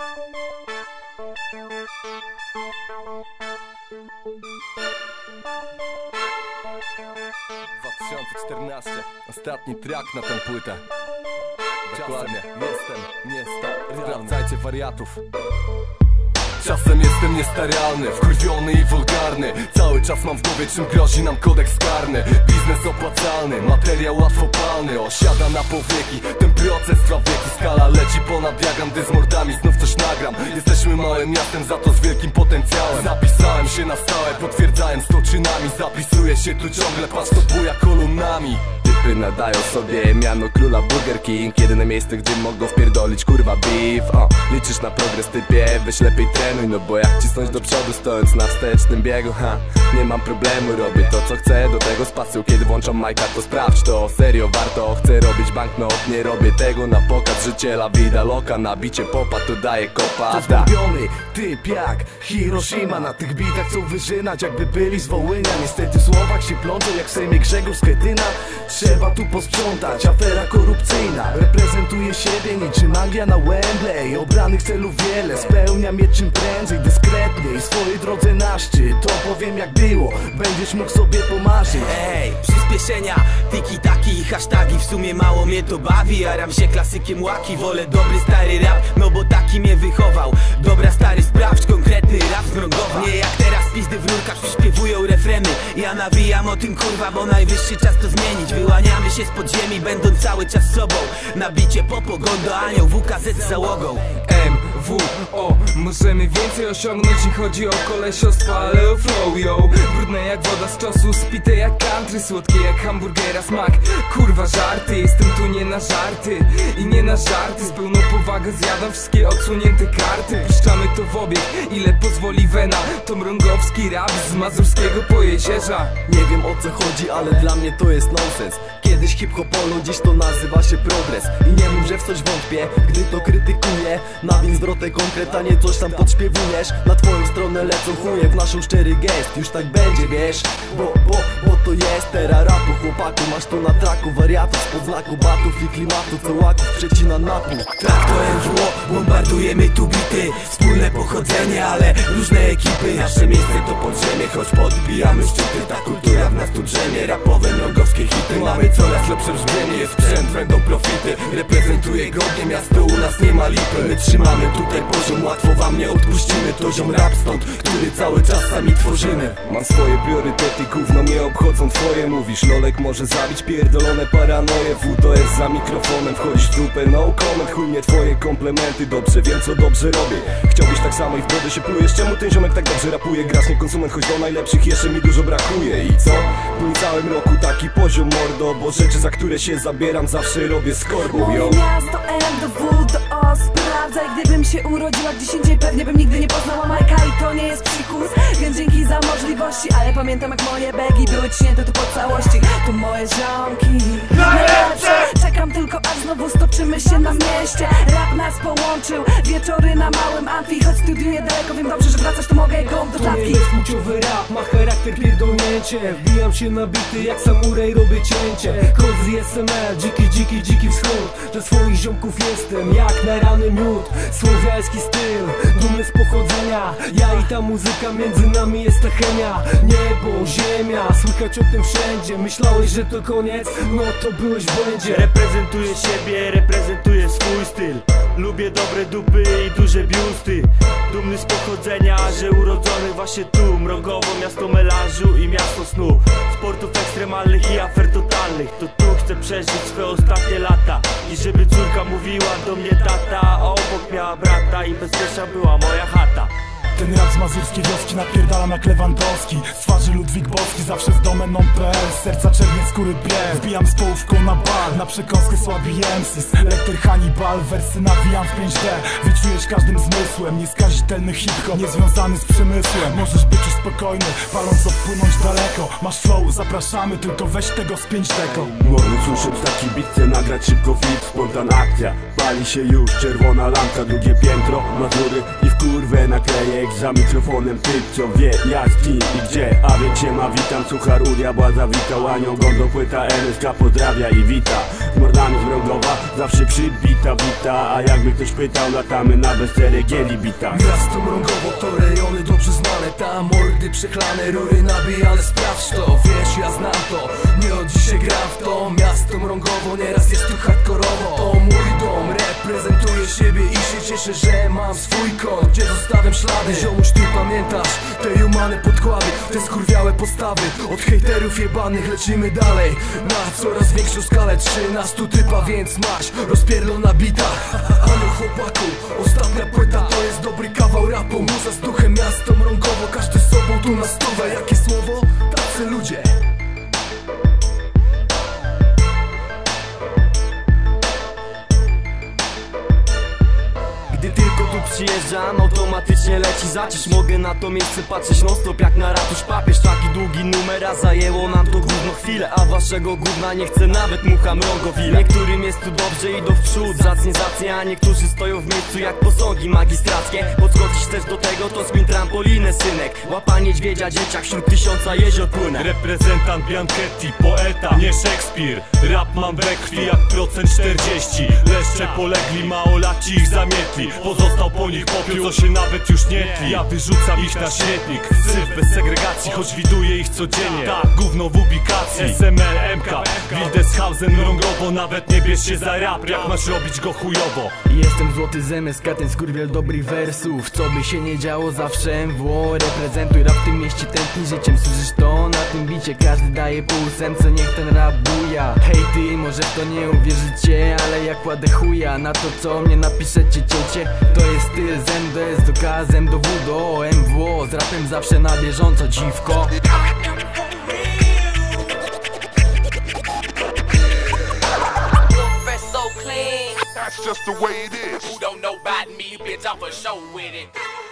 2014. Ostatni track na tę płytę. Dokładnie. Jestem niestary. Sprawdzajcie wariatów. Czasem jestem niestawialny, wkurwiony i wulgarny. Cały czas mam w głowie, czym grozi nam kodeks karny. Biznes opłacalny, materiał łatwopalny. Osiada na powieki, ten proces trwa wieki. Skala leci ponad jagam, gdy z mordami znów coś nagram. Jesteśmy małym miastem, za to z wielkim potencjałem. Zapisałem się na stałe, potwierdzając to czynami. Zapisuję się tu ciągle, patrz to buja kolumnami. Typy nadają sobie miano króla Burger King. Jedyne miejsce, gdzie mogą wpierdolić kurwa beef. Liczysz na progres typie, weź lepiej trenuj. No bo jak cisnąć do przodu stojąc na wstecznym biegu, nie mam problemu, robię to co chcę. Do tego z pasją, kiedy włączam majka to sprawdź to. Serio warto, chcę robić banknot. Nie robię tego na pokaz, życie la vida loca. Na bicie popa to daje kopa. To zgubiony typ jak Hiroshima. Na tych bitach chcą wyżynać, jakby byli z Wołynia. Niestety w słowach się plączą jak w Sejmie Grzegorz Schetyna. Trzeba tu posprzątać, afera korupcyjna. Reprezentuję siebie niczym Anglia na Wembley. Obranych celów wiele, spełniam je czym prędzej, dyskretnie i swojej drodze na szczyt. To powiem jak było, będziesz mógł sobie pomarzyć. Ej, przyspieszenia, tiki-taki i hashtagi. W sumie mało mnie to bawi, jaram się klasykiem łaki. Wolę dobry stary rap, no bo taki mnie wychował. Dobra stary, sprawdź konkretny rap zmrogowa. Nie jak teraz pizdy w rurkach przyśpiewują refreny. Ja nawijam o tym kurwa, bo najwyższy czas to zmienić. Wyłaniamy się z podziemi, będąc cały czas sobą. Na bicie popo, Gondo, anioł, WKZ z załogą. MWO, możemy więcej osiągnąć, jeśli chodzi o kolesiostwo, ale o flow, yo. Brudne jak woda z czosu, spite jak country, słodkie jak hamburgera smak. Kurwa żarty, jestem tu nie na żarty i nie na żarty. Z pełną powagą zjadam wszystkie odsunięte karty. Puszczamy to w obieg, ile pozwoli wena. To mrągowski rap z mazurskiego Pojezierza. Nie wiem o co chodzi, ale dla mnie to jest nonsens. Kiedyś hip-hopolu, dziś to nazywa się progres. I nie mów, że w coś wątpię, gdy to krytykuję. Na więc zwrotek konkret, a nie coś tam podśpiewujesz. Na twoją stronę lecą chuje, w naszą szczery gest. Już tak będzie, wiesz, bo to jest era rapu. Chłopaku, masz to na traku wariatów. Spod znaku batów i klimatu, co łaków przecina napój. Tak to MWO, bombardujemy tu bity. Wspólne pochodzenie, ale różne ekipy. Nasze miejsce to podziemie, choć podbijamy szczyty. Ta kultura w nas tu drzemie, rapowe mrągowskie hity. Mamy coraz lepsze brzmienie, jest sprzęt, będą profity. Reprezentuję godnie miasto, u nas nie ma lipy. My trzymamy tutaj poziom, łatwo wam nie odpuścimy. To ziom rap stąd, który cały czas sami tworzymy. Mam swoje priorytety, gówno mnie obchodzą twoje. Mówisz, lolek może zabić pierdolone paranoje. To jest za mikrofonem, wchodzisz w dupę, no comment. Chuj mnie twoje komplementy, dobrze wiem co dobrze robię. Chciałbyś tak samo i w brodę się plujesz. Czemu ten ziomek tak dobrze rapuje? Grasz nie konsument, choć do najlepszych jeszcze mi dużo brakuje. I co? Po całym roku taki poziom mordo, bo rzeczy za które się zabieram zawsze robię z korbą. Moje miasto M do W do O. Sprawdzaj, gdybym się urodziła gdzieś indziej, pewnie bym nigdy nie poznała Majka. I to nie jest psikus, więc dzięki za możliwości. Ale pamiętam jak moje begi były ciśnięte tu po całości. Tu moje ziomki najlepsze. Czekam tylko aż znowu stoczymy się na mieście. Rap nas połączył, wieczory na małym amfi. Choć studiuję daleko, wiem dobrze, że wracać to mogę go do klatki. To nie jest płciowy rap, ma charakter pierdolnięcie. Wbijam się na bity jak samuraj, robię cięcie. Kozy SML, dziki wschód. Dla swoich ziomków jestem jak na rany miód. Słowiański styl, dumny z pochodzenia. Ja i ta muzyka, między nami jest ta chemia. Niebo, ziemia, słychać o tym wszędzie. Myślałeś, że to koniec? No to byłeś w błędzie. Reprezentuję siebie, reprezentuję swój styl. Lubię dobre dupy i duże biusty. Dumny z pochodzenia, że urodzony właśnie tu. Mrogowo, miasto melanżu i miasto snu. Sportów ekstremalnych i afer totalnych. To tu chcę przeżyć swe ostatnie lata. I żeby córka mówiła do mnie tata, a obok miała brata i bezpieczna była moja chata. Ten rap z mazurskiej wioski napierdalam jak Lewandowski. Z twarzy Ludwik Boski, zawsze z domeną.pl. Z serca czerwiec skóry biel. Wbijam z połówką na bal, na przekąskę słabi MCs. Lektor Hannibal, wersy nawijam w 5D. Wyczujesz każdym zmysłem, nieskazitelny hip-hop, niezwiązany z przemysłem. Możesz być już spokojny, paląc odpłynąć daleko. Masz flow, zapraszamy, tylko weź tego z 5 deko. Mordy słyszeć taki beat, chcę nagrać szybko fit, spontan akcja. Pali się już czerwona lampka, drugie piętro, Mazury i w kurwę nakleję. Za mikrofonem typ, co wie jak, kim i gdzie. A więc się ma, witam, suchar u diabła zawitał. Anioł, Gondo, płyta NSK pozdrawia i wita. Z mordami z Mrągowa, zawsze przybita wita. A jakby ktoś pytał, latamy na bezceregieli bita. Miasto Mrągowo to rejony dobrze znane. Tam mordy przechlane, rury nabijane, sprawdź to. Wiesz, ja znam to, nie od dzisiaj gram w to. Miasto Mrągowo, nieraz jest tu hardkorowo. To mój dom, reprezentuję siebie i się cieszę, że mam swój kąt, gdzie zostawiam ślady. Ziomuś, ty pamiętasz te humane podkłady, te skurwiałe postawy. Od hejterów jebanych lecimy dalej na coraz większą skalę. 13 typa, więc masz rozpierdolona bita. Ano chłopaku, ostatnia płyta to jest dobry kawał rapu. Muza z duchem, miasto Mrągowo, każdy z sobą tu na stówę. Jakie słowo? Tacy ludzie. Gdy tylko tu przyjeżdżam, automatycznie leci zacisz. Mogę na to miejsce patrzeć non stop jak na ratusz papież. Taki długi numer, a zajęło nam to gówno chwilę. A waszego gówna nie chce nawet mucha Mrągowile. Niektórym jest tu dobrze, idą w przód, zacnie, a niektórzy stoją w miejscu jak posągi magistrackie. Podskoczysz też do tego, to spin trampolinę, synek. Łapa niedźwiedzia, dzieciak, wśród 1000 jezior płynę. Reprezentant Bianchetti, poeta, nie Szekspir. Rap mam we krwi jak procent 40. Leszcze polegli, małolaci ich zamietli. Pozostał po nich popiół, co się nawet już nie tli. Ja wyrzucam ich na śmietnik, syf bez segregacji, choć widuję ich codziennie. Tak, gówno w ubikacji. SML, MK, Wildeshausen, Mrągowo. Nawet nie bierz się za rap, jak masz robić go chujowo. Jestem złoty z MSK, ten skurwiel dobrych wersów. Co by się nie działo, zawsze MWO. Reprezentuj rap w tym mieście, tętni życiem. Słyszysz to? Na tym bicie każdy daje po ósemce, niech ten rap buja. Hej ty, może w to nie uwierzycie, ale ja kładę chuja na to, co mnie napiszecie, ciecie. To jest styl z MDS do K, z M do W do MWO. Z rapem zawsze na bieżąco, dziwko. That's just the way it is. Who don't know about me, bitch, I'm for sure with it.